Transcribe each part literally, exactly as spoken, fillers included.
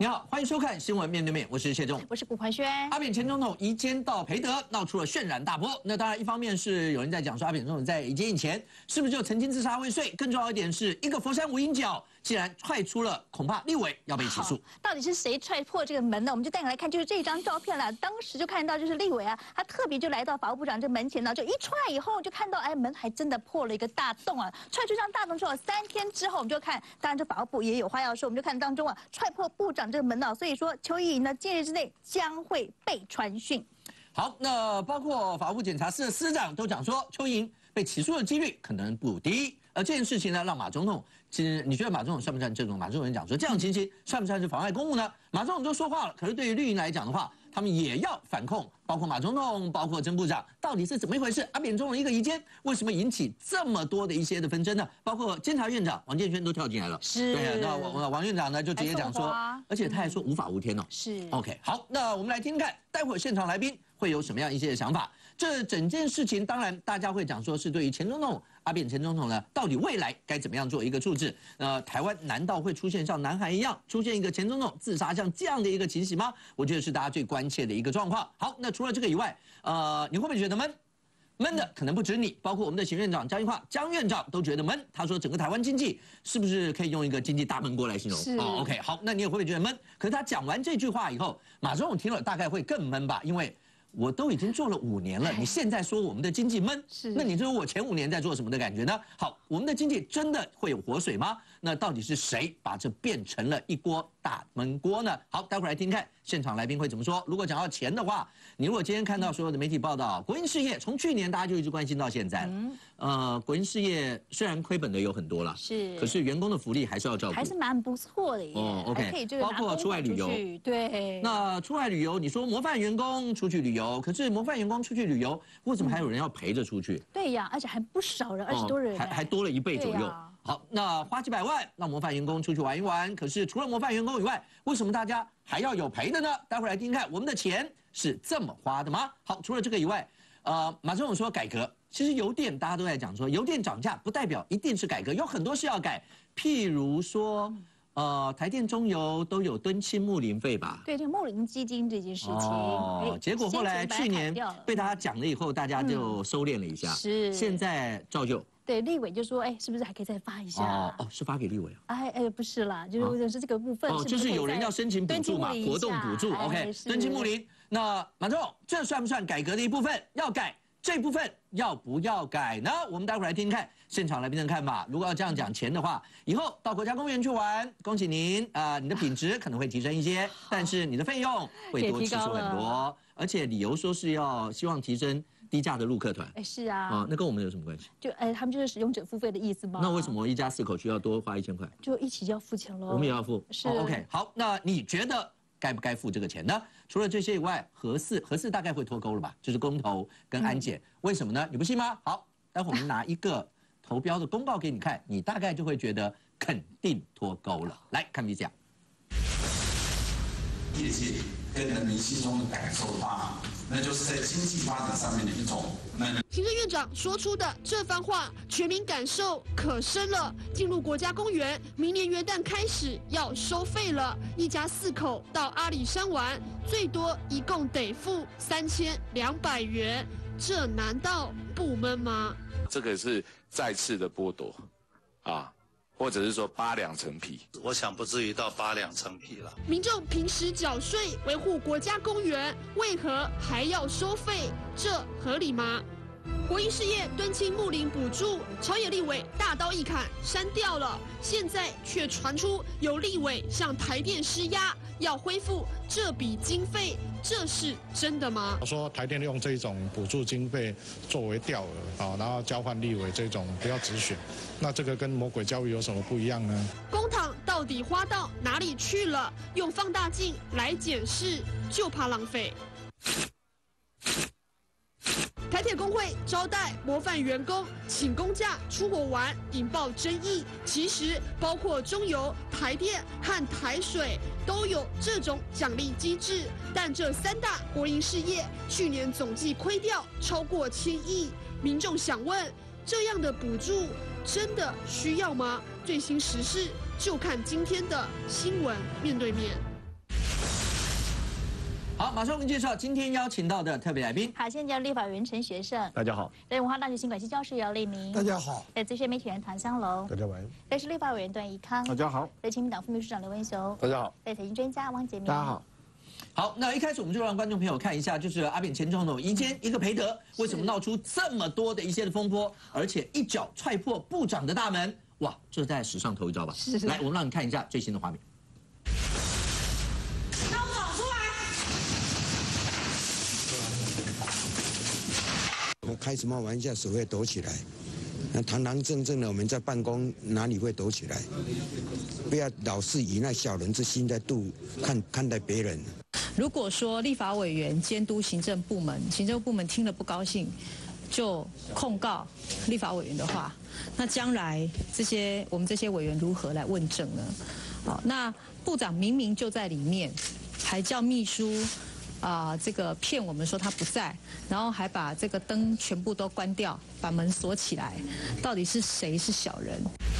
你好，欢迎收看《新闻面对面》，我是谢仲， 我是古环轩。 阿扁前总统移监到培德，闹出了渲染大波。那当然，一方面是有人在讲说，阿扁总统在移监以前是不是就曾经自杀未遂？更重要一点是，一个佛山无影脚既然踹出了，恐怕立委要被起诉。 到底是谁踹破这个门呢？我们就带你来看，就是这张照片了。当时就看到，就是立委啊，他特别就来到法务部长这门前呢，就一踹以后，就看到哎，门还真的破了一个大洞啊！踹出这样大洞之后，三天之后我们就看，当然这法务部也有话要说，我们就看当中啊，踹破部长这个门呢，所以说邱意莹呢，近日之内将会被传讯。 好，那包括法务部检察司的司长都讲说，邱意莹被起诉的几率可能不低。而这件事情呢，让马总统，其实你觉得马总统算不算这种？马总统讲说，这样情形算不算是妨碍公务呢？马总统都说话了，可是对于绿营来讲的话，他们也要反控，包括马总统，包括曾部长，到底是怎么一回事？阿扁总统一个移监，为什么引起这么多的一些的纷争呢？包括监察院长王建煊都跳进来了， 是， 对，那王王院长呢就直接讲说，而且他还说无法无天哦， 是 ，OK， 好，那我们来听听看，待会儿现场来宾会有什么样一些想法？这整件事情，当然大家会讲说是对于前总统阿扁前总统呢，到底未来该怎么样做一个处置？呃，台湾难道会出现像南海一样出现一个前总统自杀像这样的一个情形吗？我觉得是大家最关切的一个状况。好，那除了这个以外，呃，你会不会觉得闷？闷的可能不止你，包括我们的行院长江宜樺江院长都觉得闷。他说整个台湾经济是不是可以用一个经济大闷锅来形容？哦 ，OK， 好，那你也会不会觉得闷？可是他讲完这句话以后，马总统听了大概会更闷吧，因为我都已经做了五年了，你现在说我们的经济闷，那你说我前五年在做什么的感觉呢？好，我们的经济真的会有活水吗？那到底是谁把这变成了一锅大闷锅呢？好，待会儿来听看现场来宾会怎么说。如果讲到钱的话，你如果今天看到所有的媒体报道，国营事业从去年大家就一直关心到现在，嗯、呃，国营事业虽然亏本的有很多了， 是， 可是员工的福利还是要照顾， 还是蛮不错的耶。 哦 ，OK， 可以这个包括出外旅游， 对。 那出外旅游，你说模范员工出去旅游，可是模范员工出去旅游，为什么还有人要陪着出去？ 对呀，而且还不少人，二十多人， 还还多了一倍左右。好，那花几百万让模范员工出去玩一玩，可是除了模范员工以外，为什么大家还要有赔的呢？待会儿来听看，我们的钱是这么花的吗？好，除了这个以外，呃，马总统说改革，其实油电大家都在讲说，油电涨价不代表一定是改革，有很多事要改，譬如说。呃，台电、中油都有敦亲睦邻费吧？ 对，这个睦邻基金这件事情， 哦，结果后来去年被大家讲了以后，大家就收敛了一下。是，现在照旧。对， 立委就说，哎，是不是还可以再发一下？ 哦哦，是发给立委啊？ 哎哎，不是啦，就是是这个部分。 哦，就是有人要申请补助嘛，活动补助。OK， 敦亲睦邻。那马总统，这算不算改革的一部分？要改。这部分要不要改呢？我们待会儿来听听看现场来宾的看法。如果要这样讲钱的话，以后到国家公园去玩，恭喜您啊、呃，你的品质可能会提升一些，但是你的费用会多支出很多，而且理由说是要希望提升低价的陆客团。 哎，是啊， 啊，那跟我们有什么关系？ 就哎，他们就是使用者付费的意思吗？ 那为什么一家四口需要多花一千块？ 就一起要付钱喽。 我们也要付。 是、 哦、OK， 好，那你觉得？该不该付这个钱呢？除了这些以外，核四核四大概会脱钩了吧？就是公投跟安检，嗯、为什么呢？你不信吗？好，待会我们拿一个投标的公告给你看，你大概就会觉得肯定脱钩了。来看 V 讲， 业界跟人民心中的感受的话，那就是在经济发展上面的一种。 行政院长说出的这番话，全民感受可深了。进入国家公园，明年元旦开始要收费了。一家四口到阿里山玩，最多一共得付三千两百元，这难道不闷吗？ 这个是再次的剥夺，啊。或者是说八两成皮， 我想不至于到八两成皮了。 民众平时缴税维护国家公园，为何还要收费？这合理吗？国营事业敦亲睦邻补助，朝野立委大刀一砍删掉了，现在却传出有立委向台电施压，要恢复这笔经费，这是真的吗？ 我说台电用这种补助经费作为调额啊，然后交换立委这种不要直选，那这个跟魔鬼教育有什么不一样呢？ 公帑到底花到哪里去了？用放大镜来检视，就怕浪费。台铁工会招待模范员工请公假出国玩，引爆争议。其实包括中油、台电和台水都有这种奖励机制，但这三大国营事业去年总计亏掉超过千亿。民众想问，这样的补助真的需要吗？最新时事就看今天的新闻面对面。 好，马上我们介绍今天邀请到的特别来宾。 好，现在叫立法委员陈学圣， 大家好。 在文化大学新管系教授姚立明， 大家好。 在资深媒体人唐香龙， 大家好。 在是立法委员段宜康， 大家好。 在亲民党副秘书长刘文雄， 大家好。 在财经专家汪杰明， 大家好。 好，那一开始我们就让观众朋友看一下，就是阿扁前总统一肩一个培德，为什么闹出这么多的一些的风波，而且一脚踹破部长的大门，哇，这在史上头一招吧？ 是。 来，我们让你看一下最新的画面。 让我跑出来！ 我开什么玩笑，手会抖起来。那堂堂正正的，我们在办公哪里会抖起来？不要老是以那小人之心在度看看待别人。 如果说立法委员监督行政部门，行政部门听了不高兴，就控告立法委员的话，那将来这些我们这些委员如何来问政呢？好，那部长明明就在里面，还叫秘书啊、呃，这个骗我们说他不在，然后还把这个灯全部都关掉，把门锁起来，到底是谁是小人？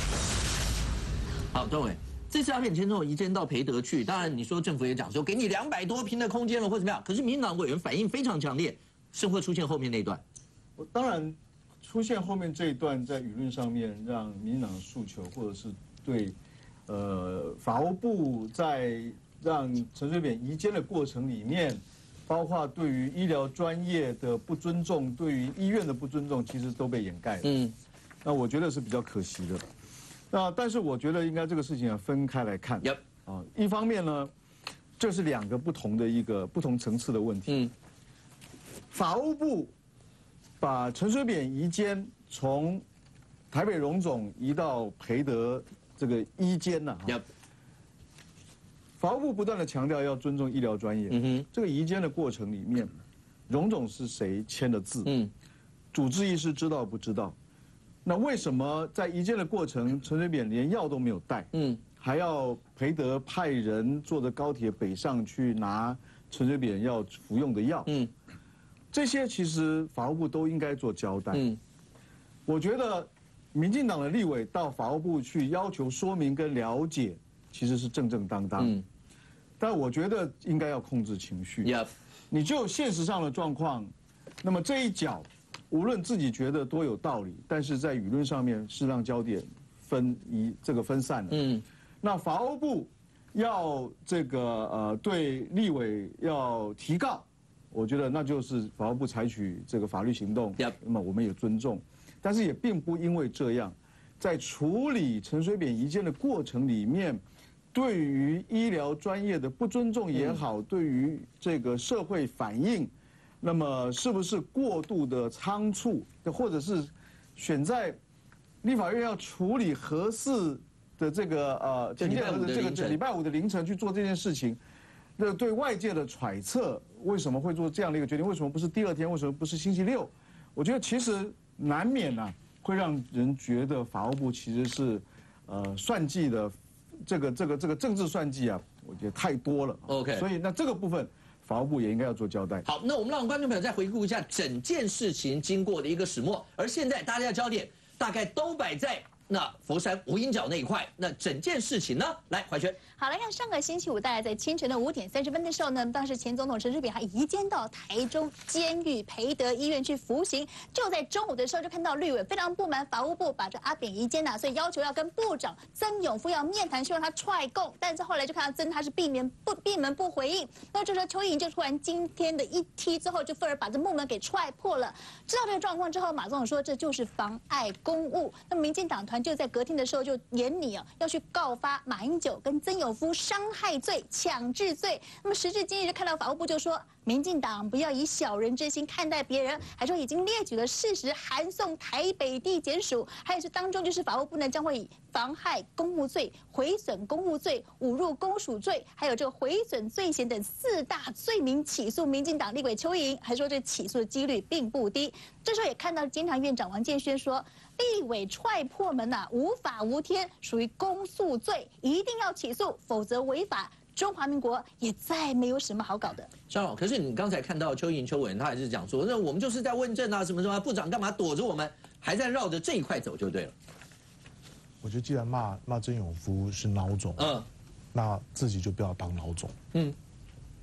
好，段伟，这次阿扁前总统移监到培德去，当然你说政府也讲说给你两百多平的空间了或怎么样，可是民进党委员反应非常强烈，是会出现后面那一段。 我当然出现后面这一段，在舆论上面让民进党的诉求，或者是对呃法务部在让陈水扁移监的过程里面，包括对于医疗专业的不尊重，对于医院的不尊重，其实都被掩盖了。嗯，那我觉得是比较可惜的。那但是我觉得应该这个事情要分开来看。Yep. 啊，一方面呢，这是两个不同的一个不同层次的问题。嗯，法务部把陈水扁移监从台北荣总移到培德这个医监呐。Yep. 法务部不断的强调要尊重医疗专业。嗯哼，这个移监的过程里面，荣总是谁签的字？嗯，主治医师知道不知道？那为什么在移监的过程，陈水扁连药都没有带？嗯，还要培德派人坐着高铁北上去拿陈水扁要服用的药？嗯，这些其实法务部都应该做交代。嗯，我觉得民进党的立委到法务部去要求说明跟了解，其实是正正当当。嗯，但我觉得应该要控制情绪。Yep. 你就现实上的状况，那么这一脚。无论自己觉得多有道理，但是在舆论上面是让焦点分移这个分散了。嗯，那法务部要这个呃对立委要提告，我觉得那就是法务部采取这个法律行动。Yep. 那么我们也尊重，但是也并不因为这样，在处理陈水扁移监的过程里面，对于医疗专业的不尊重也好，嗯、对于这个社会反应。那么是不是过度的仓促，或者是选在立法院要处理核四的这个呃， 礼拜五的这个礼拜五的凌晨去做这件事情，那对外界的揣测，为什么会做这样的一个决定？为什么不是第二天？为什么不是星期六？我觉得其实难免啊，会让人觉得法务部其实是呃算计的，这个这个这个政治算计啊，我觉得太多了。OK， 所以那这个部分。法务部也应该要做交代。 好，那我们让观众朋友再回顾一下整件事情经过的一个始末，而现在大家的焦点大概都摆在那佛山无影脚那一块。那整件事情呢？来，怀轩。 好，来看上个星期五，大概在清晨的五点三十分的时候呢，当时前总统陈水扁还移监到台中监狱培德医院去服刑。就在中午的时候，就看到绿委非常不满法务部把这阿扁移监呐，所以要求要跟部长曾永夫要面谈，希望他踹供。但是后来就看到曾他是闭门不闭门不回应。那这时候邱莹就突然今天的一踢之后，就愤而把这木门给踹破了。知道这个状况之后，马总统说这就是妨碍公务。那么民进党团就在隔天的时候就严拟啊，要去告发马英九跟曾永夫伤害罪、强制罪。那么时至今日，就看到法务部就说，民进党不要以小人之心看待别人，还说已经列举了事实，函送台北地检署。还有这当中就是法务部呢将会以妨害公务罪、毁损公务罪、侮辱公署罪，还有这个毁损罪嫌等四大罪名起诉民进党立委邱莹，还说这起诉的几率并不低。这时候也看到监察院长王建煊说，立委踹破门呐、啊，无法无天，属于公诉罪，一定要起诉，否则违法。中华民国也再没有什么好搞的。 张老，可是你刚才看到邱莹邱委员，他还是讲说，那我们就是在问政啊，什么什么，部长干嘛躲着我们，还在绕着这一块走就对了。 我觉得既然骂骂曾永夫是孬种，嗯，那自己就不要当孬种，嗯，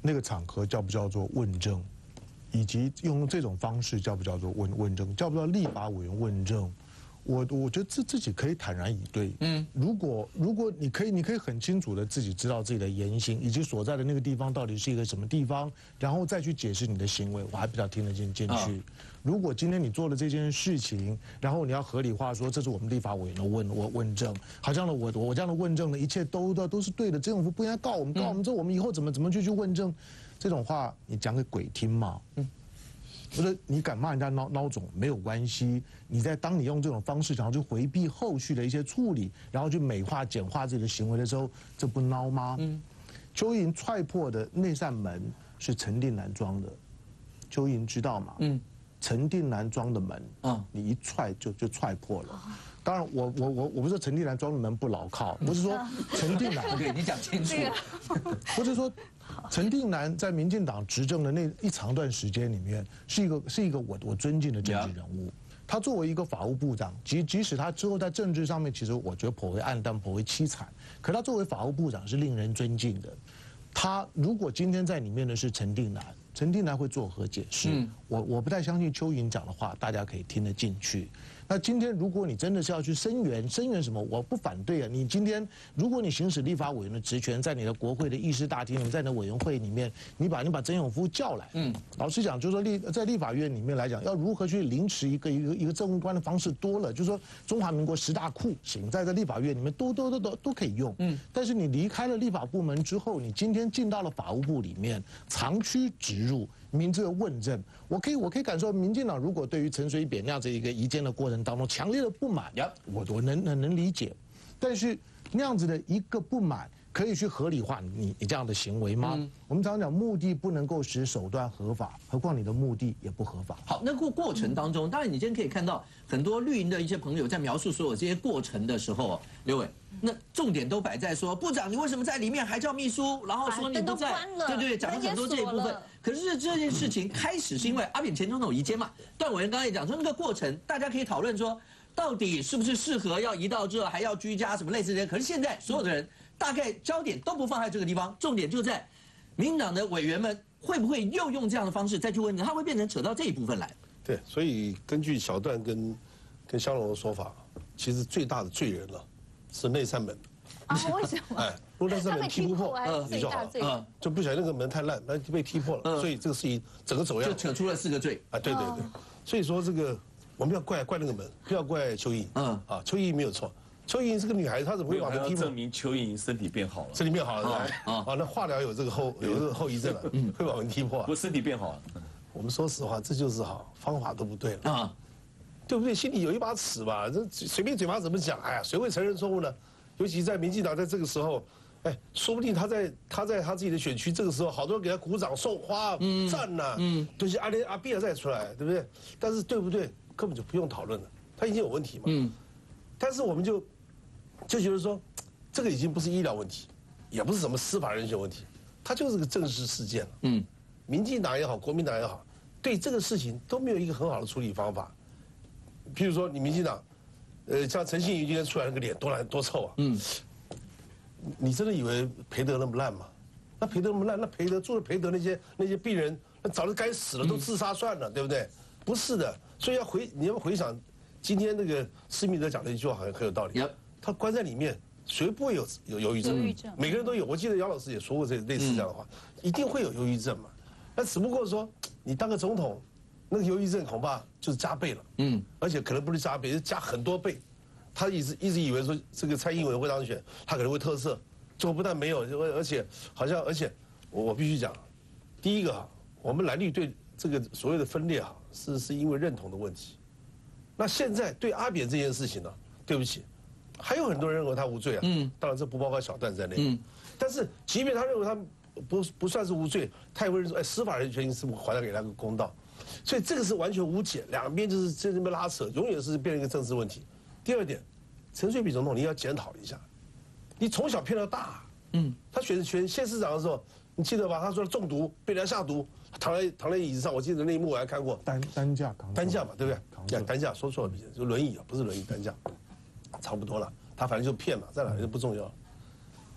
那个场合叫不叫做问政，以及用这种方式叫不叫做问问政，叫不叫立法委员问政。我我觉得自自己可以坦然以对。嗯，如果如果你可以，你可以很清楚的自己知道自己的言行以及所在的那个地方到底是一个什么地方，然后再去解释你的行为，我还比较听得进进去。哦、如果今天你做了这件事情，然后你要合理化说这是我们立法委员的问问问政，好像呢我我这样的问政呢一切都都都是对的，政府不应该告我们，告我们之后我们以后怎么怎么去去问政，这种话你讲给鬼听嘛？嗯。不是你敢骂人家孬孬种没有关系，你在当你用这种方式想要去回避后续的一些处理，然后去美化简化自己的行为的时候，这不孬吗？嗯，邱莹踹破的那扇门是陈定南装的，邱莹知道吗？嗯，陈定南装的门，啊，你一踹就就踹破了。当然我，我我我我不是说陈定南装的门不牢靠，不是说陈定南， 对你讲清楚， 不是说。陈定南在民进党执政的那一长段时间里面，是一个是一个我我尊敬的政治人物。他作为一个法务部长，即即使他之后在政治上面，其实我觉得颇为暗淡，颇为凄惨。可他作为法务部长是令人尊敬的。他如果今天在里面的是陈定南，陈定南会作何解释？嗯、我我不太相信邱莹讲的话，大家可以听得进去。那今天如果你真的是要去声援，声援什么？我不反对啊。你今天如果你行使立法委员的职权，在你的国会的议事大厅，你在你的委员会里面，你把你把曾永夫叫来，嗯，老实讲，就是说立在立法院里面来讲，要如何去凌迟一个一个一个政务官的方式多了，就是说中华民国十大酷刑在在立法院里面都都都都都可以用，嗯，但是你离开了立法部门之后，你今天进到了法务部里面，长驱直入。民这个问政，我可以我可以感受，民进党如果对于陈水扁那样子一个移监的过程当中强烈的不满，我我能能能理解，但是那样子的一个不满可以去合理化你你这样的行为吗？嗯、我们常常讲目的不能够使手段合法，何况你的目的也不合法。 好，那过过程当中，当然你今天可以看到很多绿营的一些朋友在描述所有这些过程的时候，刘伟。那重点都摆在说，部长你为什么在里面还叫秘书？然后说你不在，对对，讲了很多这一部分。可是这件事情开始是因为阿扁前总统移监嘛。段委员刚才也讲说，那个过程大家可以讨论说，到底是不是适合要移到这，还要居家什么类似的。可是现在所有的人大概焦点都不放在这个地方，重点就在民进党的委员们会不会又用这样的方式再去问，他会变成扯到这一部分来。 对，所以根据小段跟跟香龙的说法，其实最大的罪人了。是那扇门啊？为什么？哎， 如果那扇门踢不破， 你就好了， 就不小心那个门太烂，那被踢破了，所以这个事情整个走样， 就扯出了四个罪啊！对对对，所以说这个我们要怪怪那个门，不要怪邱莹。嗯啊，邱莹没有错，邱莹是个女孩子，她怎么会把门踢破？ 证明邱莹身体变好了， 身体变好了啊啊！那化疗有这个后有这个后遗症了，会把门踢破。 不，身体变好了。 我们说实话，这就是好方法都不对了啊，对不对？心里有一把尺吧，这随便嘴巴怎么讲？哎呀，谁会承认错误呢？尤其在民进党在这个时候，哎，说不定他在他在他自己的选区这个时候，好多人给他鼓掌送花、嗯、赞呐、啊，嗯，都是阿连阿比尔再出来，对不对？但是对不对，根本就不用讨论了，他已经有问题嘛，嗯。但是我们就就觉得说，这个已经不是医疗问题，也不是什么司法人权问题，它就是个政治事件了，嗯。民进党也好，国民党也好，对这个事情都没有一个很好的处理方法。譬如说，你民进党。呃，像陈信宇今天出来那个脸多烂多臭啊！嗯，你真的以为培德那么烂吗？那培德那么烂，那培德住了培德那些那些病人，那早就该死了，都自杀算了，对不对？不是的，所以要回你要回想，今天那个施密德讲的一句话好像很有道理。他关在里面，谁不会有有忧郁症？忧郁症，每个人都有。我记得姚老师也说过这类似这样的话，一定会有忧郁症嘛。那只不过说，你当个总统。那个忧郁症恐怕就是加倍了，嗯，而且可能不是加倍，是加很多倍。他一直一直以为说这个蔡英文会当选，他可能会特色，最后不但没有，而且好像而且我我必须讲，第一个哈，我们蓝绿对这个所谓的分裂哈，是是因为认同的问题。那现在对阿扁这件事情呢，对不起，还有很多人认为他无罪啊，嗯，当然这不包括小段在内，嗯，但是即便他认为他不不算是无罪，他也会说，哎，司法人权是不是还他给他个公道？所以这个是完全无解，两边就是在这边拉扯，永远是变成一个政治问题。第二点，陈水扁总统你要检讨一下，你从小骗到大，嗯，他选选县市长的时候，你记得吧？他说中毒，被人家下毒，躺在躺在椅子上，我记得那一幕我还看过。 担担架扛担架嘛，对不对？担架说错了，就轮椅啊，不是轮椅担架，差不多了。他反正就骗嘛，在哪里都不重要。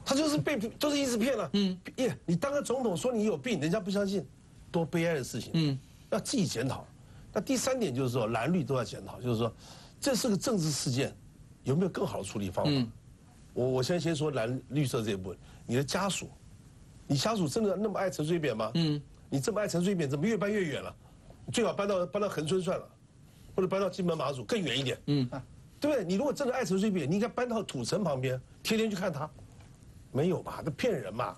他就是被就是一直骗了。嗯，耶，你当个总统说你有病，人家不相信，多悲哀的事情。嗯，要自己检讨。那第三点就是说，蓝绿都要检讨，就是说，这是个政治事件，有没有更好的处理方法？嗯，我我先先说蓝绿色这一部分，你的家属，你家属真的那么爱陈水扁吗？嗯，你这么爱陈水扁，怎么越搬越远了？你最好搬到搬到恒春算了，或者搬到金门马祖更远一点。嗯，对不对？你如果真的爱陈水扁，你应该搬到土城旁边，天天去看他。没有吧？这骗人嘛！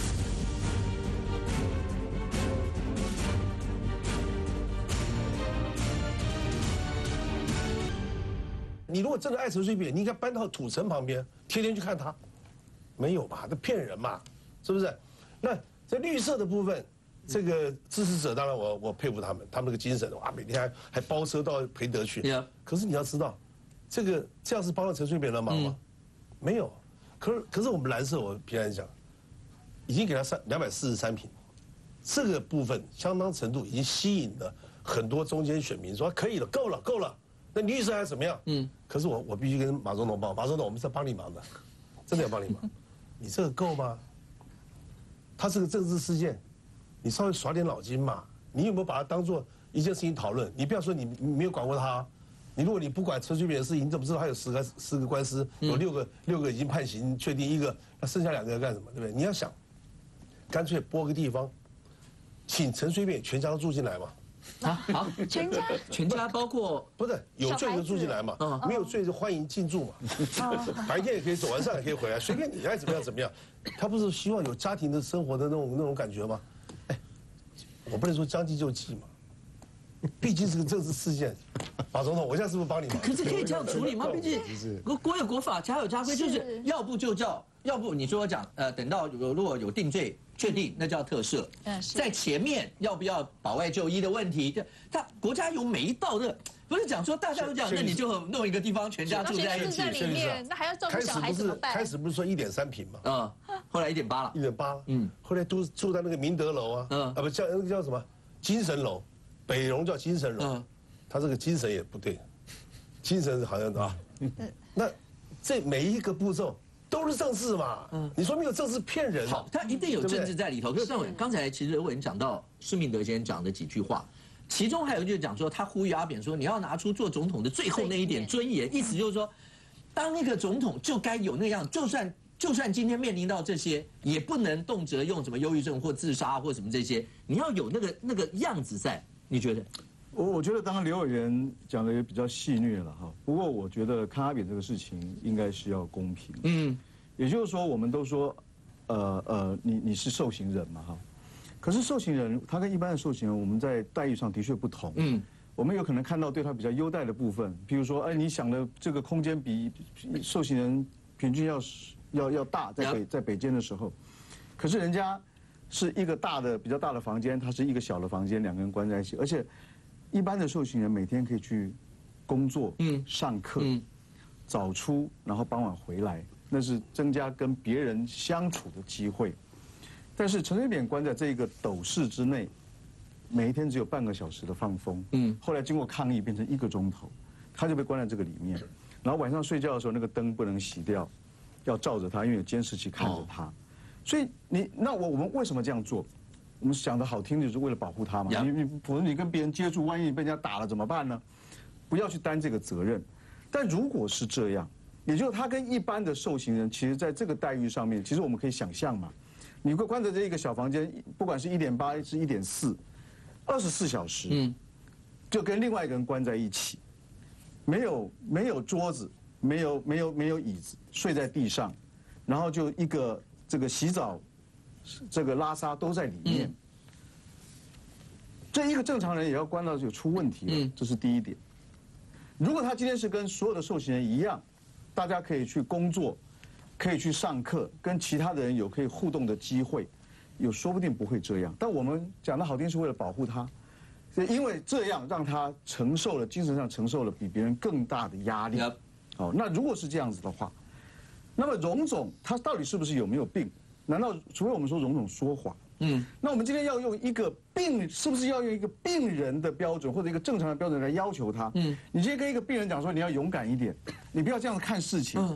你如果真的爱陈水扁，你应该搬到土城旁边，天天去看他。没有吧？这骗人嘛，是不是？那在绿色的部分，这个支持者当然我我佩服他们，他们那个精神哇，每天还还包车到培德去。Yeah. 可是你要知道，这个这样是帮了陈水扁的忙吗？嗯、没有。可是可是我们蓝色，我平常讲。已经给他三两百四十三坪，这个部分相当程度已经吸引了很多中间选民说可以了，够了，够了。那绿色还怎么样？嗯。可是我我必须跟马总统报，马总统我们是在帮你忙的，真的要帮你忙。你这个够吗？它是个政治事件，你稍微耍点脑筋嘛。你有没有把它当做一件事情讨论？你不要说你没有管过他，你如果你不管陈水扁的事情，你怎么知道他有十个十个官司，有六个六个已经判刑确定一个，那剩下两个要干什么？对不对？你要想。干脆拨个地方，请陈水扁全家都住进来嘛。 啊，好， 全家全家包括不是有罪就住进来嘛，没有罪就欢迎进驻嘛。白天也可以走，晚上也可以回来，随便你爱怎么样怎么样。他不是希望有家庭的生活的那种那种感觉吗？哎，我不能说将计就计嘛，毕竟是个政治事件。马总统，我现在是不是帮你忙？ 可是可以这样处理吗？毕竟国国有国法，家有家规，就是要不就叫。要不你说我讲，呃，等到有如果有定罪确定，那叫特赦。嗯，在前面要不要保外就医的问题，这他国家有每一道的，不是讲说大家都讲，那你就弄一个地方全家住在一起， 在里面，那还要照顾小孩怎么办？ 开始不是说一点三平嘛， 嗯，后来一点八了， 一点八，嗯，后来都住在那个明德楼啊，嗯，啊不叫那个叫什么精神楼，北荣叫精神楼，嗯，他这个精神也不对，精神好像啊，那这每一个步骤。都是政治嘛，嗯，你说没有政治骗人？ 好，他一定有政治在里头。可是段委员刚才其实我已经讲到施明德先生讲的几句话，其中还有就是讲说他呼吁阿扁说你要拿出做总统的最后那一点尊严，意思就是说，当那个总统就该有那样，就算就算今天面临到这些，也不能动辄用什么忧郁症或自杀或什么这些，你要有那个那个样子在，你觉得？ 我我觉得当然刘委员讲的也比较戏谑了哈，不过我觉得看阿扁这个事情应该是要公平，嗯，也就是说我们都说，呃呃，你你是受刑人嘛哈，可是受刑人他跟一般的受刑人我们在待遇上的确不同，嗯，我们有可能看到对他比较优待的部分，比如说哎你想的这个空间比受刑人平均要要要大，在北在北监的时候，可是人家是一个大的比较大的房间，他是一个小的房间，两个人关在一起，而且。一般的受刑人每天可以去工作、嗯、上课、嗯、早出，然后傍晚回来，那是增加跟别人相处的机会。但是陈水扁关在这一个斗室之内，每一天只有半个小时的放风。嗯，后来经过抗议变成一个钟头，他就被关在这个里面。然后晚上睡觉的时候，那个灯不能熄掉，要照着他，因为有监视器看着他。所以你那我我们为什么这样做？我们讲的好听就是为了保护他嘛，你你否则你跟别人接触，万一被人家打了怎么办呢？不要去担这个责任。但如果是这样，也就是他跟一般的受刑人，其实在这个待遇上面，其实我们可以想象嘛，你会关在这一个小房间，不管是一点八是一点四，二十四小时，嗯，就跟另外一个人关在一起，没有没有桌子，没有没有没有椅子，睡在地上，然后就一个这个洗澡。这个拉撒都在里面，嗯、这一个正常人也要关到就出问题了，嗯、这是第一点。如果他今天是跟所有的受刑人一样，大家可以去工作，可以去上课，跟其他的人有可以互动的机会，有说不定不会这样。但我们讲的好听是为了保护他，因为这样让他承受了精神上承受了比别人更大的压力。好，那如果是这样子的话，那么荣总他到底是不是有没有病？难道除非我们说荣总说谎？嗯，那我们今天要用一个病，是不是要用一个病人的标准或者一个正常的标准来要求他？嗯，你今天跟一个病人讲说你要勇敢一点，你不要这样子看事情。嗯，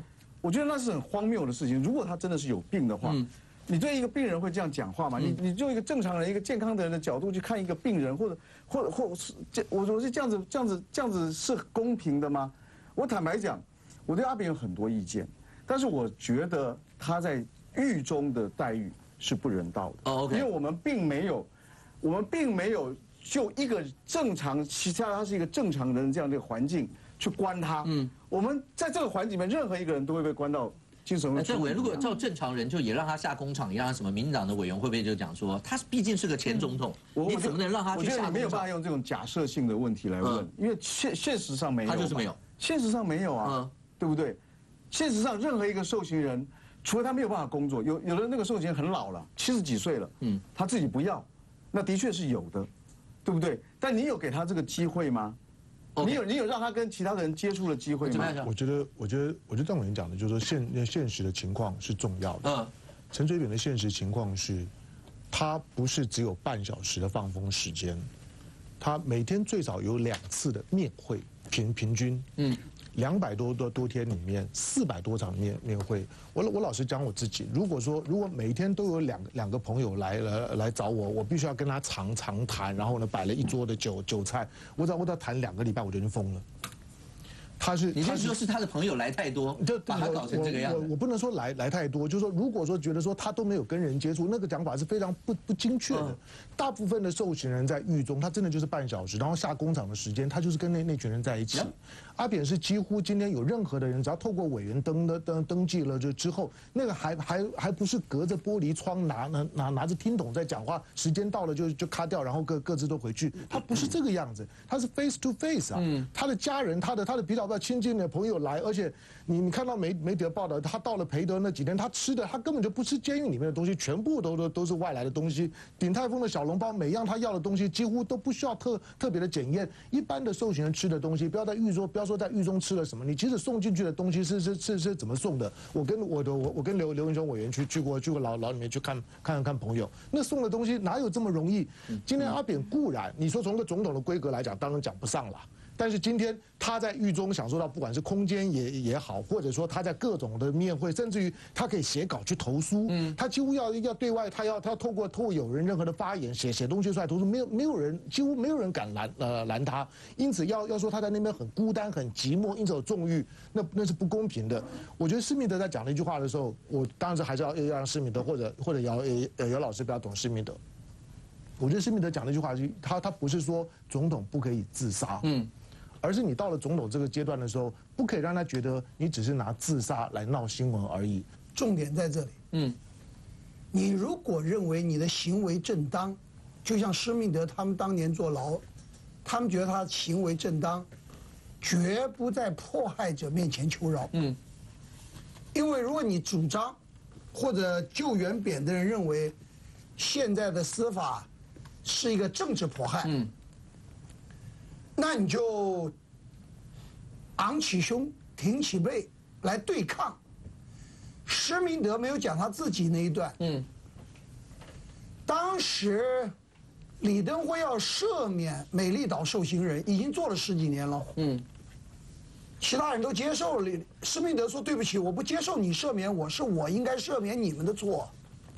我觉得那是很荒谬的事情。如果他真的是有病的话，嗯、你对一个病人会这样讲话吗？嗯、你你用一个正常人、一个健康的人的角度去看一个病人，或者或者或是这，我我是这样子这样子这样子是公平的吗？我坦白讲，我对阿扁有很多意见，但是我觉得他在狱中的待遇是不人道的。哦 ，OK， 因为我们并没有，我们并没有就一个正常，其实他是一个正常人这样的环境。去关他，嗯，我们在这个环境里面，任何一个人都会被关到精神。 政委，如果照正常人，就也让他下工厂，也让他什么民进党的委员会不会就讲说，他毕竟是个前总统，嗯、你怎么能让他去下工厂？ 我觉得你没有办法用这种假设性的问题来问，嗯、因为现现实上没有， 他就是没有， 现实上没有啊，嗯、对不对？现实上任何一个受刑人，除了他没有办法工作，有有的那个受刑人很老了，七十几岁了，嗯，他自己不要，那的确是有的，对不对？但你有给他这个机会吗？你有你有让他跟其他的人接触的机会吗？ 我觉得，我觉得，我觉得邓委员讲的就是说现现实的情况是重要的。嗯，陈水扁的现实情况是，他不是只有半小时的放风时间，他每天最少有两次的面会，平平均，嗯，两百多多多天里面，四百多场面面会。我我老实讲我自己，如果说如果每天都有两个两个朋友来来来找我，我必须要跟他长长谈，然后呢摆了一桌的酒酒菜，我只要我只要谈两个礼拜，我就已经疯了。他是， 你是说是他的朋友来太多，就把他搞成这个样子。 我我不能说来来太多，就是说，如果说觉得说他都没有跟人接触，那个讲法是非常不不精确的。嗯、大部分的受刑人在狱中，他真的就是半小时，然后下工厂的时间，他就是跟那那群人在一起。嗯、阿扁是几乎今天有任何的人，只要透过委员登的登登记了就之后，那个还还还不是隔着玻璃窗拿拿拿拿着听筒在讲话，时间到了就就卡掉，然后各各自都回去。他不是这个样子，他是 face to face 啊。嗯、他的家人，他的他的比较比较亲近的朋友来，而且你你看到媒媒体的报道，他到了培德那几天，他吃的他根本就不吃监狱里面的东西，全部都都都是外来的东西。鼎泰丰的小笼包，每样他要的东西几乎都不需要特特别的检验。一般的受刑人吃的东西，不要在狱中，不要说在狱中吃了什么，你即使送进去的东西是是是是怎么送的？我跟我的我我跟刘刘文雄委员去去过去过牢牢里面去看看看朋友，那送的东西哪有这么容易？今天阿扁固然你说从个总统的规格来讲，当然讲不上了。但是今天他在狱中享受到，不管是空间也也好，或者说他在各种的面会，甚至于他可以写稿去投书，嗯，他几乎要要对外，他要他要透过透过有人任何的发言，写写东西出来投书，没有没有人几乎没有人敢拦呃拦他，因此要要说他在那边很孤单很寂寞，因此有纵欲，那那是不公平的。我觉得施明德在讲那句话的时候，我当然是还是要要让施明德或者或者姚呃姚老师不要懂施明德。我觉得施明德讲那句话，他他不是说总统不可以自杀，嗯。而是你到了总统这个阶段的时候，不可以让他觉得你只是拿自杀来闹新闻而已。 重点在这里。嗯，你如果认为你的行为正当，就像施明德他们当年坐牢，他们觉得他的行为正当，绝不在迫害者面前求饶。嗯，因为如果你主张，或者救援扁的人认为，现在的司法是一个政治迫害。嗯。那你就昂起胸、挺起背来对抗。施明德没有讲他自己那一段。嗯。当时李登辉要赦免美丽岛受刑人，已经做了十几年了。嗯。其他人都接受了，施明德说：“对不起，我不接受你赦免我，是我应该赦免你们的错。”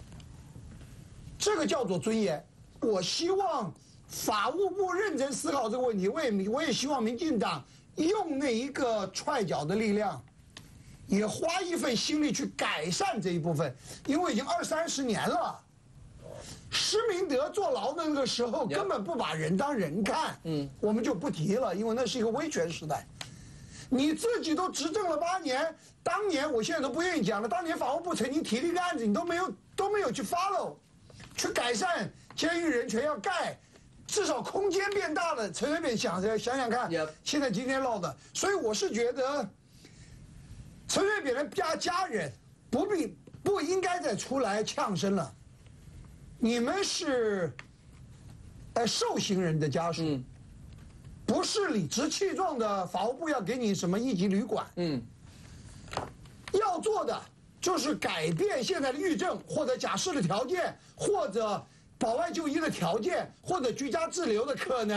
这个叫做尊严。我希望法务部认真思考这个问题，我也我也希望民进党用那一个踹脚的力量，也花一份心力去改善这一部分，因为已经二三十年了。施明德坐牢的那个时候根本不把人当人看，嗯，我们就不提了，因为那是一个威权时代。你自己都执政了八年，当年我现在都不愿意讲了，当年法务部曾经提了一个案子，你都没有都没有去 follow， 去改善监狱人权要盖。至少空间变大了，陈水扁想想想看， yep. 现在今天闹的，所以我是觉得，陈水扁的家家人不必不应该再出来呛声了。你们是，呃，受刑人的家属，嗯、不是理直气壮的法务部要给你什么一级旅馆。嗯，要做的就是改变现在的狱政或者假释的条件，或者保外就医的条件，或者居家滞留的可能，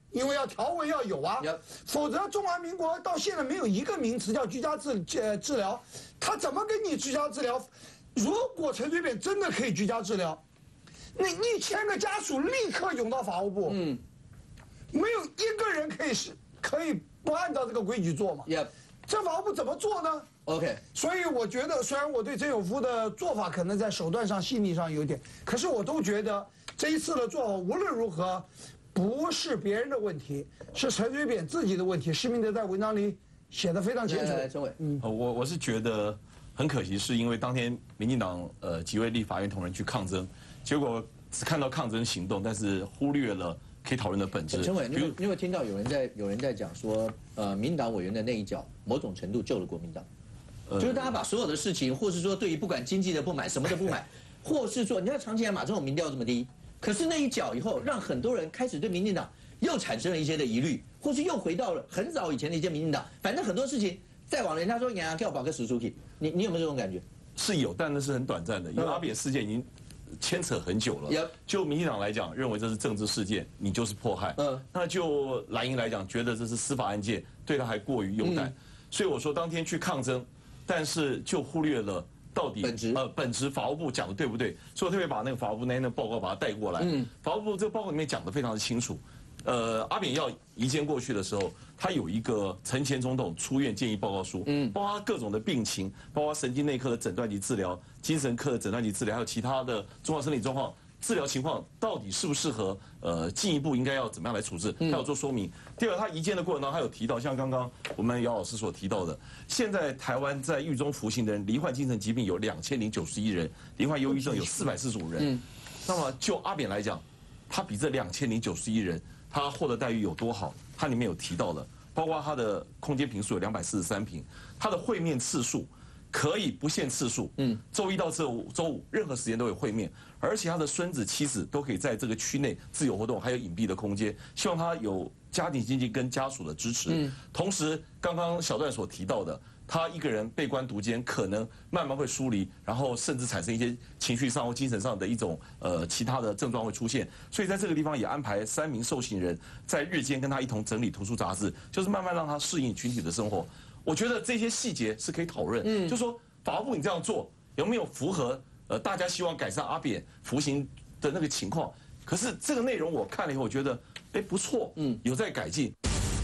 因为要条文要有啊，否则中华民国到现在没有一个名词叫居家治呃治疗，他怎么跟你居家治疗？如果陈水扁真的可以居家治疗，那一千个家属立刻涌到法务部，嗯，没有一个人可以是可以不按照这个规矩做嘛？ Yep. 这法务部怎么做呢 ？OK， 所以我觉得，虽然我对曾有夫的做法可能在手段上、细腻上有点，可是我都觉得这一次的做法无论如何。 不是别人的问题，是陈水扁自己的问题。施明德在文章里写得非常清楚。 陈伟， 嗯，我我是觉得很可惜，是因为当天民进党呃几位立法院同仁去抗争，结果只看到抗争行动，但是忽略了可以讨论的本质。 陈伟，你有你有听到有人在有人在讲说，呃，民进党委员的那一脚，某种程度救了国民党，呃、就是大家把所有的事情，或是说对于不管经济的不满，什么的不满，或是说，你看长期以来马总统民调这么低。 可是那一脚以后，让很多人开始对民进党又产生了一些的疑虑，或是又回到了很早以前的一些民进党。反正很多事情再往人家说杨要保个史书记，你你有没有这种感觉？ 是有，但那是很短暂的，因为阿扁事件已经牵扯很久了。就民进党来讲，认为这是政治事件，你就是迫害。嗯，那就蓝营来讲，觉得这是司法案件，对他还过于优待。嗯、所以我说当天去抗争，但是就忽略了。 到底本质呃本质法务部讲的对不对？所以我特别把那个法务部那那报告把它带过来。嗯，法务部这个报告里面讲的非常的清楚。呃，阿扁要移监过去的时候，他有一个陈前总统出院建议报告书，嗯，包括各种的病情，包括神经内科的诊断及治疗、精神科的诊断及治疗，还有其他的综合生理状况。 治疗情况到底适不适合？呃，进一步应该要怎么样来处置？他有做说明。第二，他移监的过程当中，他有提到，像刚刚我们姚老师所提到的，现在台湾在狱中服刑的人，罹患精神疾病有两千零九十一人，罹患忧郁症有四百四十五人。嗯，那么就阿扁来讲，他比这两千零九十一人，他获得待遇有多好？他里面有提到的，包括他的空间坪数有两百四十三坪，他的会面次数。 可以不限次数，嗯，周一到周五，周五任何时间都有会面，而且他的孙子、妻子都可以在这个区内自由活动，还有隐蔽的空间。希望他有家庭经济跟家属的支持。嗯，同时刚刚小段所提到的，他一个人被关独监，可能慢慢会疏离，然后甚至产生一些情绪上或精神上的一种呃其他的症状会出现。所以在这个地方也安排三名受刑人在日间跟他一同整理图书杂志，就是慢慢让他适应群体的生活。 我觉得这些细节是可以讨论，嗯，就说法务部你这样做有没有符合呃大家希望改善阿扁服刑的那个情况？可是这个内容我看了以后，我觉得哎不错，嗯，有在改进。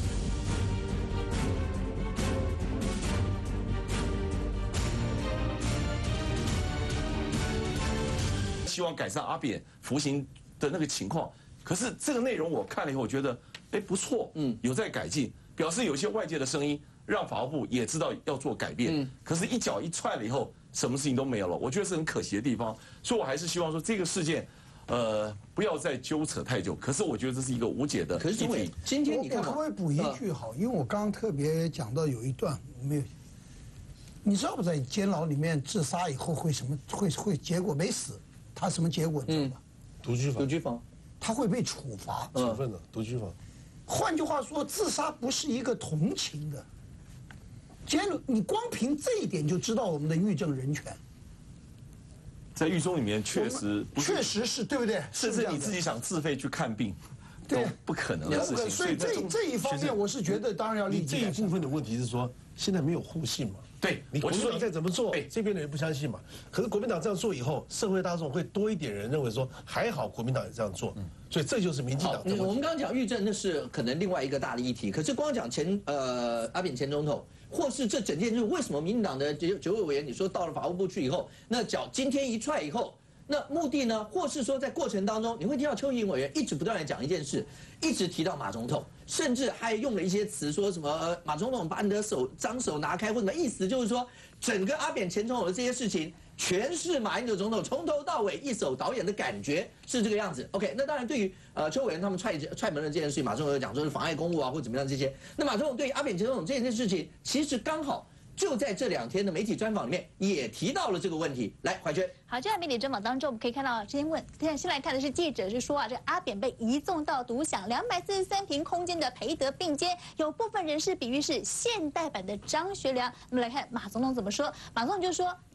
希望改善阿扁服刑的那个情况，可是这个内容我看了以后，我觉得哎不错，嗯，有在改进，表示有些外界的声音。 让法务部也知道要做改变，嗯，可是，一脚一踹了以后，什么事情都没有了。我觉得是很可惜的地方，所以我还是希望说这个事件，呃，不要再纠扯太久。可是，我觉得这是一个无解的议题。 今天你看，我可不可以补一句好？因为我刚刚特别讲到有一段没有，你知道不？在监牢里面自杀以后会什么？会会结果没死，他什么结果你知道吗？ 独居房。 独居房， 他会被处罚， 处分的独居房。 换句话说，自杀不是一个同情的。 监你光凭这一点就知道我们的狱政人权， 在狱中里面确实确实是对不对？ 甚至你自己想自费去看病，都不可能的事情。 所以这这一方面，我是觉得当然要立即。 这一部分的问题是说，现在没有互信嘛？ 对， 你国民党再怎么做，这边的人不相信嘛。可是国民党这样做以后，社会大众会多一点人认为说，还好国民党也这样做。所以这就是民进党的问题。 我们刚刚讲狱政，那是可能另外一个大的议题。可是光讲前呃阿扁前总统。 或是这整件事为什么民进党的九九位委员，你说到了法务部去以后，那脚今天一踹以后，那目的呢？或是说在过程当中，你会听到邱毅委员一直不断的讲一件事，一直提到马总统，甚至还用了一些词，说什么、呃、马总统把你的手脏手拿开，或什么意思，就是说整个阿扁前总统的这些事情。 全是马英九总统从头到尾一手导演的感觉是这个样子。OK， 那当然对于呃邱委员他们踹踹门的这件事情，马总统有讲说是妨碍公务啊或怎么样这些。那马总统对于阿扁前总统这件事情，其实刚好就在这两天的媒体专访里面也提到了这个问题。来，怀娟。 好，就在媒体专访当中，我们可以看到今天问，现在先来看的是记者是说啊，这个阿扁被移送到独享两百四十三平空间的培德并监，有部分人士比喻是现代版的张学良。那么来看马总统怎么说，马总统就说。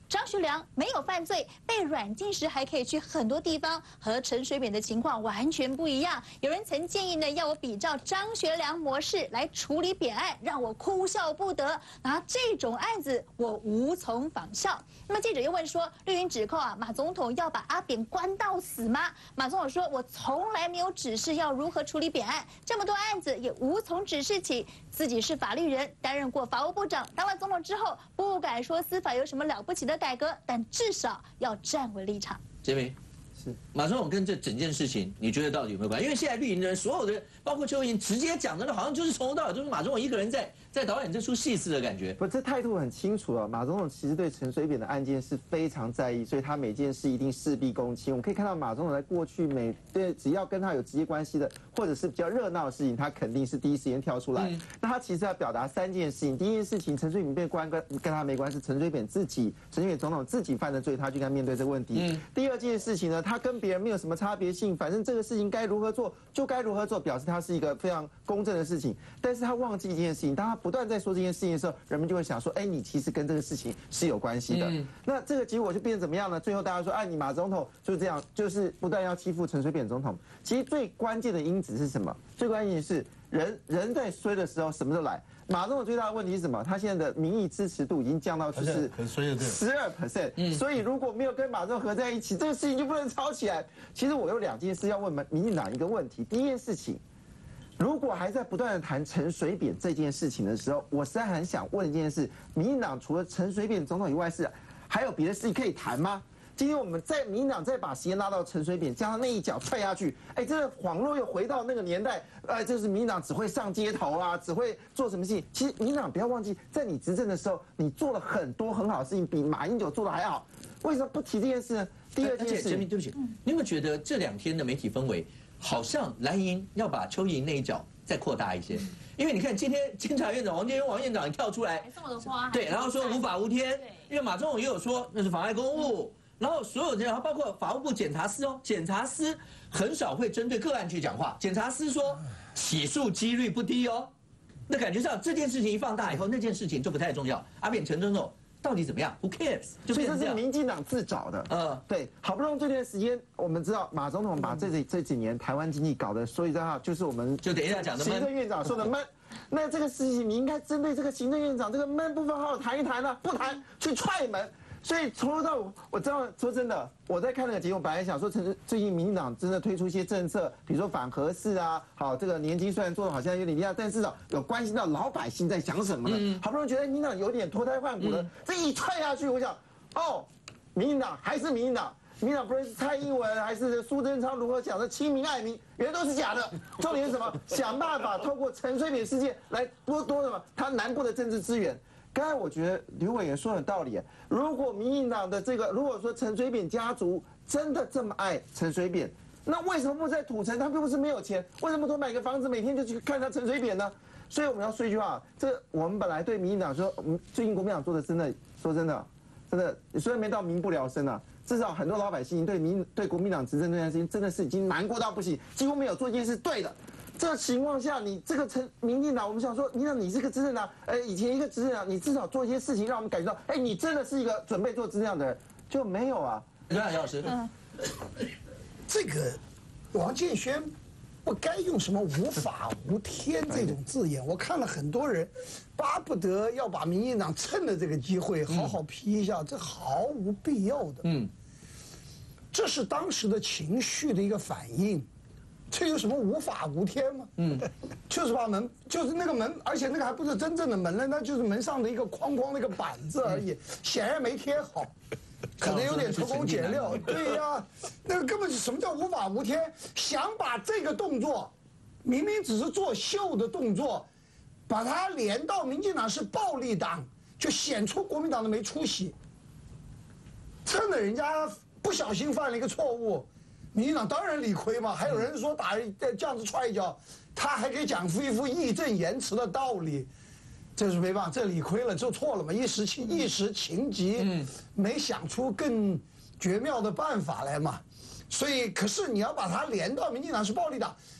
张学良没有犯罪，被软禁时还可以去很多地方，和陈水扁的情况完全不一样。有人曾建议呢，要我比照张学良模式来处理扁案，让我哭笑不得。然后这种案子我无从仿效。那么记者又问说，绿营指控啊，马总统要把阿扁关到死吗？马总统说，我从来没有指示要如何处理扁案，这么多案子也无从指示起。自己是法律人，担任过法务部长，当了总统之后，不敢说司法有什么了不起的改革，但至少要站稳立场。 杰明，是马总统跟这整件事情，你觉得到底有没有关系？因为现在绿营的人，所有的人，包括邱莹，直接讲的，好像就是从头到尾都是马总统一个人在在导演这出戏似的感觉。 不，这态度很清楚了。马总统其实对陈水扁的案件是非常在意，所以他每件事一定事必躬亲。我们可以看到，马总统在过去每对只要跟他有直接关系的，或者是比较热闹的事情，他肯定是第一时间跳出来。嗯、那他其实要表达三件事情。第一件事情，陈水扁被关跟跟他没关系，陈水扁自己，陈水扁总统自己犯的罪，他就该面对这个问题。嗯、第二件事情呢，他跟别人没有什么差别性，反正这个事情该如何做就该如何做，表示他是一个非常公正的事情。但是他忘记一件事情，当他不断在说这件事情的时候，人们就会想说，哎，你其实跟这个事情是有关系的。嗯、那这个结果就变成怎么样呢？最后大家说，哎，你马总统就是这样，就是不断要欺负陈水扁总统。其实最关键的因子是什么？最关键的是人人在衰的时候什么都来。马总统最大的问题是什么？他现在的民意支持度已经降到就是十二 percent， 所以如果没有跟马总统合在一起，这个事情就不能吵起来。其实我有两件事要问民进党一个问题。第一件事情，如果还在不断的谈陈水扁这件事情的时候，我实在很想问一件事：民进党除了陈水扁总统以外，是还有别的事情可以谈吗？今天我们在民进党再把时间拉到陈水扁，加上那一脚踹下去，哎，这个恍若又回到那个年代，呃，就是民进党只会上街头啊，只会做什么事情？其实民进党不要忘记，在你执政的时候，你做了很多很好的事情，比马英九做的还好。为什么不提这件事呢？第二件事， 杰明，对不起，你有没有觉得这两天的媒体氛围，好像蓝营要把邱莹那一脚再扩大一些？因为你看今天监察院长王建煊王院长也跳出来， 还送我的花， 对，然后说无法无天，因为马总统也有说那是妨碍公务。然后所有人，然后包括法务部检察司哦，检察司很少会针对个案去讲话。检察司说起诉几率不低哦，那感觉上这件事情一放大以后，那件事情就不太重要。阿扁陈总统到底怎么样 ？Who cares？ 就所以这是民进党自找的。嗯，对，好不容易这段时间，我们知道马总统把这几这几年台湾经济搞得，所以的话就是我们就等一下讲的行政院长说的闷。那这个事情你应该针对这个行政院长这个闷部分好好谈一谈呢，不谈去踹门。所以从头到尾，我知道说真的，我在看那个节目，本来想说，陈最近民进党真的推出一些政策，比如说反核四啊，好，这个年金虽然做的好像有点厉害，但至少有关心到老百姓在想什么呢？嗯、好不容易觉得民进党有点脱胎换骨了，嗯、这一踹下去，我想，哦，民进党还是民进党，民进党不论是蔡英文还是苏贞昌如何讲的亲民爱民，原来都是假的。重点是什么？想办法透过陈水扁事件来多多什么？他南部的政治资源。刚才我觉得刘委员说的有道理，如果民进党的这个，如果说陈水扁家族真的这么爱陈水扁，那为什么不在土城？他并不是没有钱，为什么多买个房子，每天就去看他陈水扁呢？所以我们要说一句话，这我们本来对民进党说，我们最近国民党做的真的，说真的，真的虽然没到民不聊生啊，至少很多老百姓对民对国民党执政这件事情真的是已经难过到不行，几乎没有做一件事对的。这个情况下，你这个陈民进党，我们想说，民进党你是个执政党，呃，以前一个执政党，你至少做一些事情，让我们感觉到，哎，你真的是一个准备做执政党的人，就没有啊。 杨老师，嗯， 这个王建煊不该用什么无法无天这种字眼，我看了很多人巴不得要把民进党趁着这个机会好好批一下，这毫无必要的。嗯，这是当时的情绪的一个反应。这有什么无法无天吗？嗯，就是把门，就是那个门，而且那个还不是真正的门了，那就是门上的一个框框的一个板子而已，显然没贴好，可能有点偷工减料。对呀、啊，那个根本是什么叫无法无天？想把这个动作，明明只是做秀的动作，把它连到民进党是暴力党，就显出国民党的没出息。趁着人家不小心犯了一个错误。民进党当然理亏嘛，还有人说打这样子踹一脚，他还可以讲出一副义正言辞的道理，这是没办法，这理亏了就错了嘛，一时情一时情急，嗯，没想出更绝妙的办法来嘛，所以可是你要把它连到民进党是暴力党，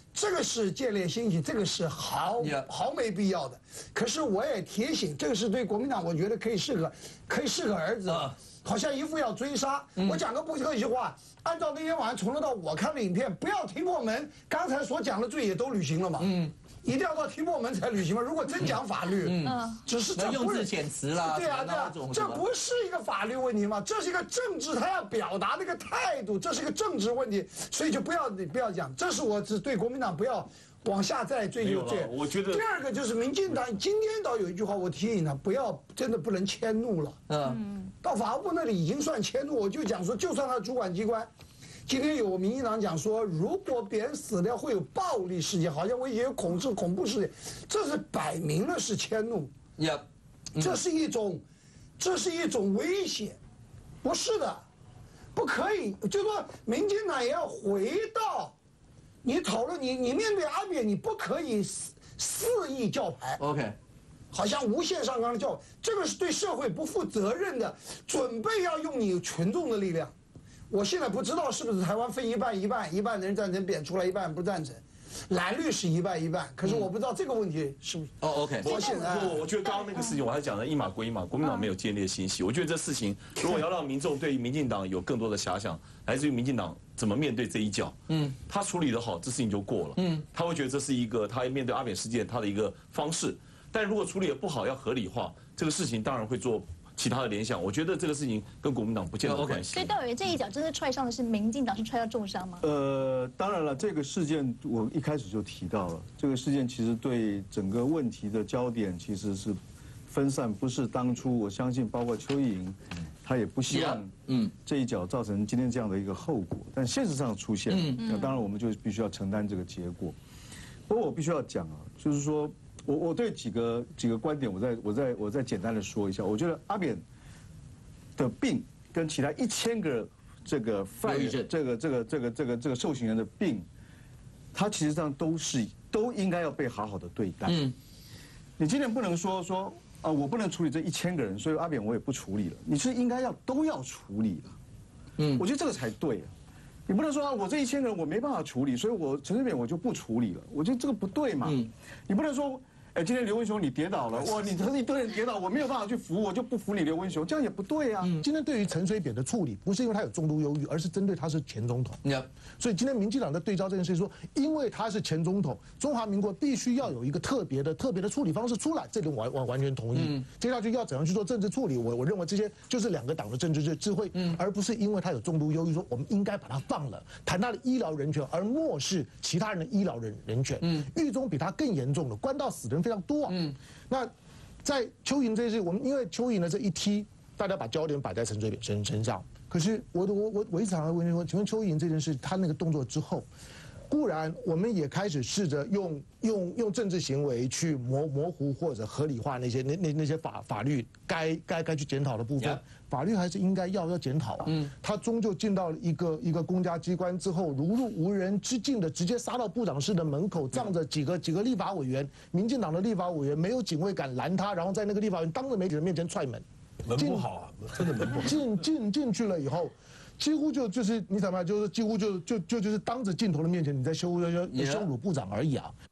这个是建立信心，这个是毫毫没必要的。可是我也提醒，这个是对国民党，我觉得可以适可可以适可而止。好像一副要追杀。我讲个不客气话，按照那天晚上从头到我看的影片，不要踢破门，刚才所讲的罪也都履行了嘛。嗯。一定要到踢破门才履行吗？如果真讲法律，嗯，只是这用字遣词啦， 对啊对啊，这不是一个法律问题吗？这是一个政治，他要表达那个态度，这是一个政治问题，所以就不要你不要讲，这是我只对国民党不要往下再追究这。 我觉得第二个就是民进党今天倒有一句话，我提醒他不要真的不能迁怒了，嗯，到法务部那里已经算迁怒，我就讲说，就算他主管机关。今天有民进党讲说，如果别人死掉会有暴力事件，好像威胁有恐怖恐怖事件，这是摆明了是迁怒， 呀， 这是一种，这是一种威胁，不是的，不可以。就说民进党也要回到，你讨论你你面对阿扁，你不可以肆肆意叫牌 ，OK， 好像无限上纲的叫，这个是对社会不负责任的，准备要用你群众的力量。我现在不知道是不是台湾分一半一半，一半的人赞成扁出来，一半不赞成，蓝绿是一半一半，可是我不知道这个问题是不是？ 哦 ，OK， 我现在我我觉得刚刚那个事情，我还讲了一码归一码，国民党没有建立信息。我觉得这事情如果要让民众对于民进党有更多的遐想，来自于民进党怎么面对这一角，嗯，他处理得好，这事情就过了，嗯，他会觉得这是一个他面对阿扁事件他的一个方式，但如果处理得不好，要合理化，这个事情当然会做。其他的联想，我觉得这个事情跟国民党不见得有关系。 所以戴委员这一脚真的踹上的是民进党，是踹到重伤吗？ 呃，当然了，这个事件我一开始就提到了，这个事件其实对整个问题的焦点其实是分散，不是当初我相信包括邱意莹，他也不希望嗯这一脚造成今天这样的一个后果，但现实上出现了，那当然我们就必须要承担这个结果。不过我必须要讲啊，就是说。我我对几个几个观点，我再我再我再简单的说一下。我觉得阿扁的病跟其他一千个这个犯人、这个这个这个这个这个受刑人的病，他其实上都是都应该要被好好的对待。嗯，你今天不能说说啊，我不能处理这一千个人，所以阿扁我也不处理了。你是应该要都要处理的。嗯，我觉得这个才对啊。你不能说啊，我这一千个人我没办法处理，所以我陈水扁我就不处理了。我觉得这个不对嘛。嗯，你不能说。哎，今天刘文雄你跌倒了，哇！你一堆人跌倒，我没有办法去扶，我就不扶你刘文雄，这样也不对啊。 嗯，今天对于陈水扁的处理，不是因为他有重度忧郁，而是针对他是前总统。Yeah. 所以今天民进党在对照这件事，说因为他是前总统，中华民国必须要有一个特别的特别的处理方式出来，这点我完完全同意。嗯，接下去要怎样去做政治处理，我我认为这些就是两个党的政治智慧，嗯，而不是因为他有重度忧郁，说我们应该把他放了，谈他的医疗人权，而漠视其他人的医疗人人权。嗯，狱中比他更严重的，关到死的人非常多啊。嗯。那在邱莹这件事，我们因为邱莹的这一踢，大家把焦点摆在陈水扁身身上。可是我我我我一直常常问说，请问邱莹这件事，他那个动作之后，固然我们也开始试着用用用政治行为去模模糊或者合理化那些那那那些法法律该该该去检讨的部分， yeah. 法律还是应该要要检讨啊。嗯，他终究进到了一个一个公家机关之后，如入无人之境的直接杀到部长室的门口，仗着几个几个立法委员，民进党的立法委员没有警卫敢拦他，然后在那个立法委员当着媒体人面前踹门， 门不好啊，真的门不好。 进进进去了以后。几乎就就是你怎么样，就是几乎就就就就是当着镜头的面前，你在羞羞羞辱部长而已啊。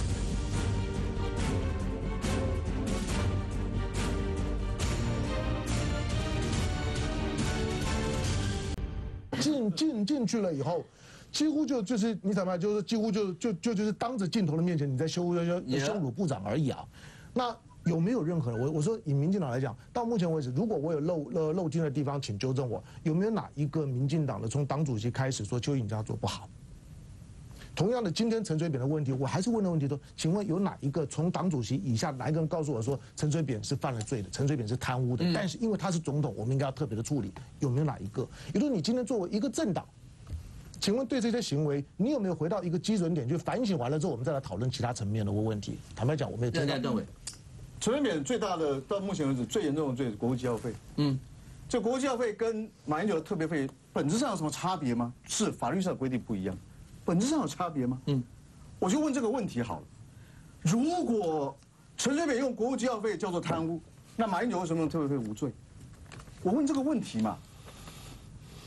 进进进去了以后，几乎就就是你怎么样，就是几乎就就就就是当着镜头的面前，你在羞羞羞羞辱部长而已啊。那。有没有任何人？我我说以民进党来讲，到目前为止，如果我有漏漏漏精的地方，请纠正我。有没有哪一个民进党的从党主席开始说邱莹这样做不好？同样的，今天陈水扁的问题，我还是问的问题说，请问有哪一个从党主席以下哪一个人告诉我说陈水扁是犯了罪的，陈水扁是贪污的？嗯、但是因为他是总统，我们应该要特别的处理。有没有哪一个？也就是你今天作为一个政党，请问对这些行为，你有没有回到一个基准点去反省完了之后，我们再来讨论其他层面的问题？坦白讲，我们也听到邓伟。陈水扁最大的到目前为止最严重的罪是国务机要费。嗯，这国务机要费跟马英九的特别费本质上有什么差别吗？是法律上的规定不一样，本质上有差别吗？嗯，我就问这个问题好了。如果陈水扁用国务机要费叫做贪污，那马英九为什么用特别费无罪？我问这个问题嘛。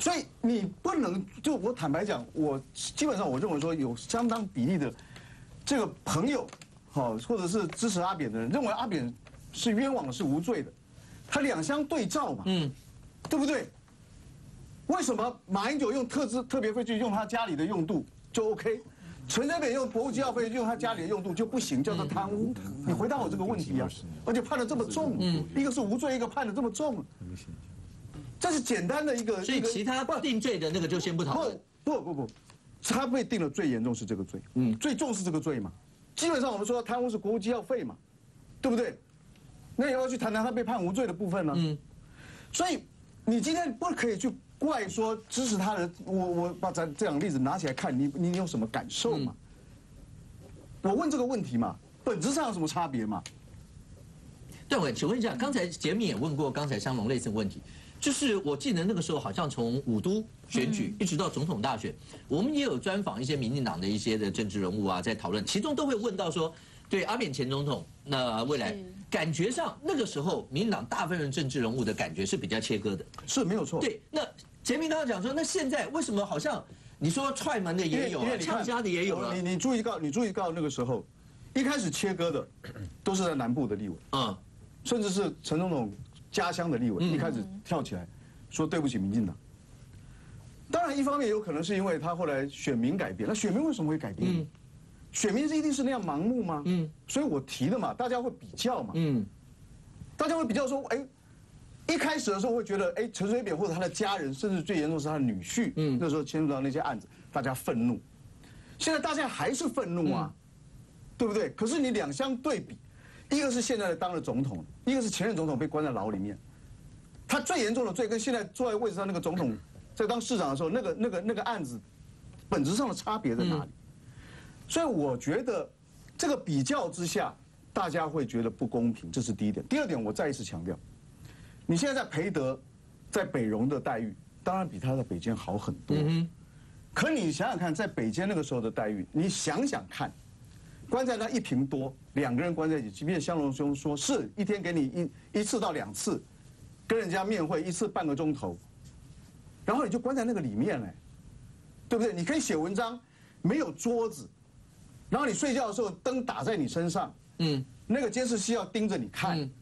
所以你不能就我坦白讲，我基本上我认为说有相当比例的这个朋友，好或者是支持阿扁的人，认为阿扁是冤枉的，是无罪的，他两相对照嘛，嗯，对不对？为什么马英九用特资特别费去用他家里的用度就 OK， 陈水扁用国务机要费用他家里的用度就不行，叫做贪污？你回答我这个问题啊！而且判的这么重，嗯，一个是无罪，一个判的这么重。这是简单的一个， 所以其他定罪的那个就先不讨论。 不不不不，他被定了最严重是这个罪，嗯，最重是这个罪嘛。基本上我们说贪污是国务机要费嘛，对不对？那也要去谈谈他被判无罪的部分呢。嗯，所以你今天不可以去怪说支持他的，我我把咱这两个例子拿起来看，你你有什么感受嘛？我问这个问题嘛，本质上有什么差别嘛？ 段伟，请问一下，刚才杰明也问过刚才香农类似的问题。就是我记得那个时候好像从五都选举一直到总统大选，我们也有专访一些民进党的一些的政治人物啊，在讨论，其中都会问到说，对阿扁前总统，那未来感觉上那个时候民进党大部分政治人物的感觉是比较切割的， 是没有错。 对，那杰明刚刚讲说，那现在为什么好像你说踹门的也有了，呛家的也有了， 你你注意到你注意到那个时候，一开始切割的都是在南部的立委，嗯，甚至是陈总统家乡的立委一开始跳起来说对不起民进党。当然，一方面有可能是因为他后来选民改变，那选民为什么会改变？嗯、选民是一定是那样盲目吗？嗯，所以我提的嘛，大家会比较嘛。嗯，大家会比较说，哎，一开始的时候会觉得，哎，陈水扁或者他的家人，甚至最严重是他的女婿，嗯，那时候牵涉到那些案子，大家愤怒。现在大家还是愤怒啊，嗯、对不对？可是你两相对比。一个是现在当了总统，一个是前任总统被关在牢里面。他最严重的罪跟现在坐在位置上那个总统在当市长的时候，那个那个那个案子，本质上的差别在哪里？所以我觉得这个比较之下，大家会觉得不公平，这是第一点。第二点，我再一次强调，你现在在培德、在北荣的待遇，当然比他在北监好很多。嗯、可你想想看，在北监那个时候的待遇，你想想看。关在那一坪多，两个人关在一起，即便香龙兄说是一天给你一一次到两次，跟人家面会一次半个钟头，然后你就关在那个里面嘞，对不对？你可以写文章，没有桌子，然后你睡觉的时候灯打在你身上，嗯，那个监视器要盯着你看，嗯、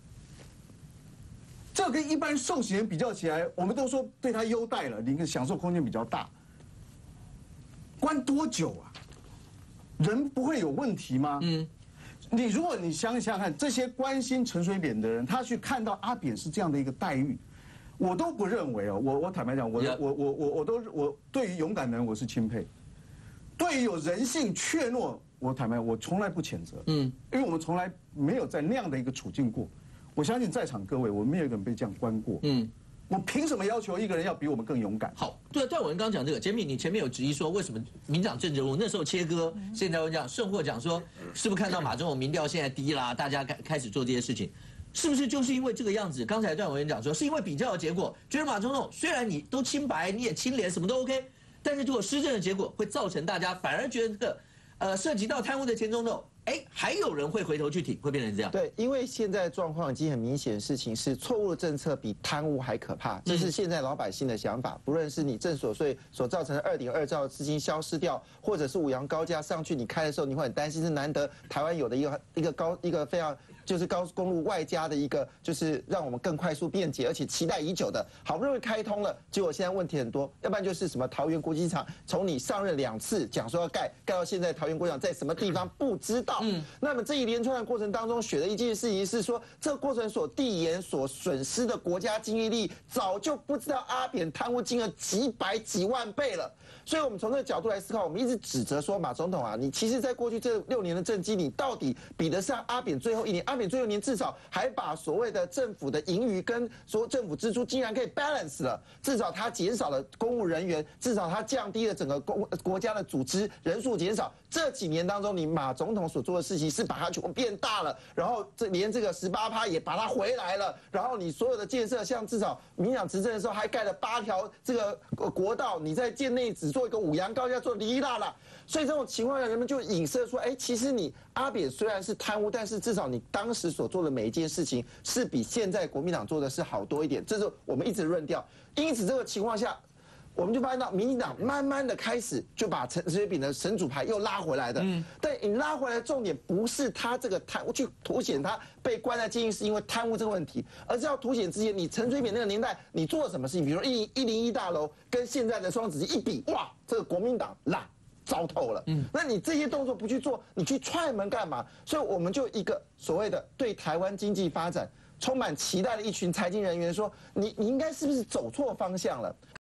这跟一般受刑人比较起来，我们都说对他优待了，你享受空间比较大，关多久啊？人不会有问题吗？嗯，你如果你想想看，这些关心陈水扁的人，他去看到阿扁是这样的一个待遇，我都不认为哦。我我坦白讲，我我我我我都我对于勇敢的人我是钦佩，对于有人性怯懦，我坦白我从来不谴责。嗯，因为我们从来没有在那样的一个处境过。我相信在场各位，我们没有一个人被这样关过。嗯。我凭什么要求一个人要比我们更勇敢？ 好，对，段伟文刚讲这个，杰米，你前面有质疑说，为什么民党政治人物那时候切割，现在会讲顺或讲说，是不是看到马总统民调现在低啦，大家开开始做这些事情，是不是就是因为这个样子？刚才段伟文讲说，是因为比较的结果，觉得马总统虽然你都清白，你也清廉，什么都 OK， 但是如果施政的结果会造成大家反而觉得这个，呃，涉及到贪污的前总统。哎，还有人会回头去挺，会变成这样。 对，因为现在状况已经很明显，事情是错误的政策比贪污还可怕，这是现在老百姓的想法。不论是你正所税所造成的二点二兆资金消失掉，或者是五羊高架上去，你开的时候你会很担心，是难得台湾有的一个一个高一个非常就是高速公路外加的一个，就是让我们更快速便捷，而且期待已久的，好不容易开通了，结果现在问题很多，要不然就是什么桃园国际机场，从你上任两次讲说要盖，盖到现在桃园国际机场在什么地方不知道。嗯，那么这一连串的过程当中，选的一件事情是说，这个过程所递延所损失的国家经济力，早就不知道阿扁贪污金额几百几万倍了。所以我们从这个角度来思考，我们一直指责说，马总统啊，你其实在过去这六年的政绩，你到底比得上阿扁最后一年？阿扁最后一年至少还把所谓的政府的盈余跟所有政府支出竟然可以 balance 了，至少他减少了公务人员，至少他降低了整个公国家的组织人数减少。这几年当中，你马总统所做的事情是把它全部变大了，然后这连这个十八趴也把它回来了，然后你所有的建设，像至少民进党执政的时候还盖了八条这个国道，你在建内只做一个五羊高架做哩哩啦啦，所以这种情况下，人们就影射说，哎，其实你阿扁虽然是贪污，但是至少你当时所做的每一件事情是比现在国民党做的是好多一点，这是我们一直论调。因此这个情况下， 我们就发现到民进党慢慢的开始就把陈水扁的神主牌又拉回来的。嗯，但你拉回来的重点不是他这个贪，去凸显他被关在监狱是因为贪污这个问题，而是要凸显之前你陈水扁那个年代你做了什么事情，比如说一一零一大楼跟现在的双子星一比，哇，这个国民党烂。糟透了，嗯，那你这些动作不去做，你去踹门干嘛？所以我们就一个所谓的对台湾经济发展充满期待的一群财经人员说，你你应该是不是走错方向了？